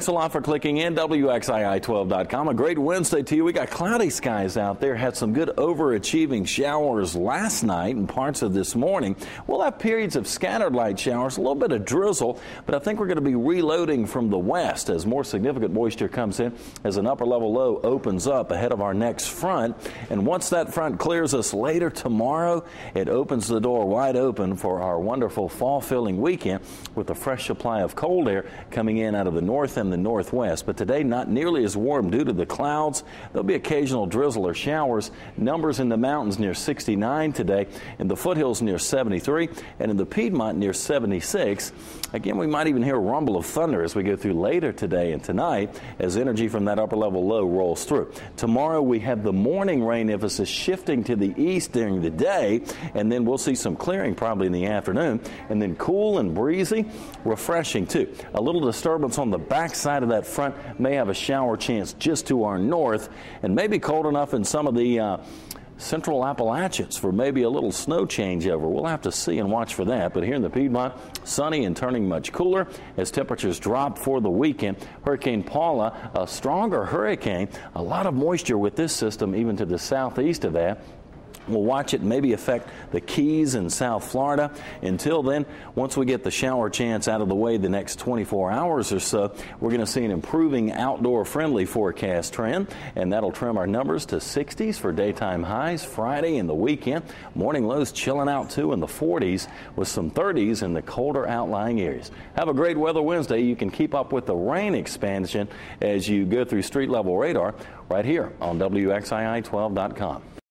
Thanks a lot for clicking in, WXII12.com. A great Wednesday to you. We got cloudy skies out there. Had some good overachieving showers last night and parts of this morning. We'll have periods of scattered light showers, a little bit of drizzle, but I think we're going to be reloading from the west as more significant moisture comes in as an upper level low opens up ahead of our next front. And once that front clears us later tomorrow, it opens the door wide open for our wonderful fall filling weekend with a fresh supply of cold air coming in out of the north and the northwest. But today not nearly as warm due to the clouds. There'll be occasional drizzle or showers. Numbers in the mountains near 69 today, in the foothills near 73, and in the Piedmont near 76. Again, we might even hear a rumble of thunder as we go through later today and tonight as energy from that upper level low rolls through. Tomorrow we have the morning rain emphasis shifting to the east during the day, and then we'll see some clearing probably in the afternoon, and then cool and breezy, refreshing too. A little disturbance on the backside of that front may have a shower chance just to our north, and maybe cold enough in some of the central Appalachians for maybe a little snow changeover. We'll have to see and watch for that. But here in the Piedmont, sunny and turning much cooler as temperatures drop for the weekend. Hurricane Paula, a stronger hurricane, a lot of moisture with this system even to the southeast of that. We'll watch it maybe affect the Keys in South Florida. Until then, once we get the shower chance out of the way the next 24 hours or so, we're going to see an improving outdoor friendly forecast trend, and that'll trim our numbers to 60s for daytime highs Friday and the weekend. Morning lows chilling out too in the 40s with some 30s in the colder outlying areas. Have a great weather Wednesday. You can keep up with the rain expansion as you go through street level radar right here on WXII12.com.